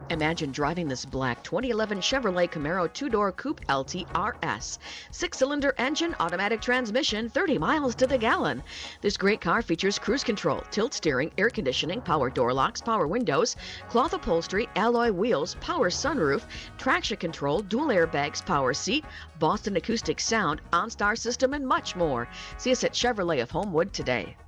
Imagine driving this black 2011 Chevrolet Camaro two-door coupe LT RS. Six-cylinder engine, automatic transmission, 30 miles to the gallon. This great car features cruise control, tilt steering, air conditioning, power door locks, power windows, cloth upholstery, alloy wheels, power sunroof, traction control, dual airbags, power seat, Boston acoustic sound, OnStar system, and much more. See us at Chevrolet of Homewood today.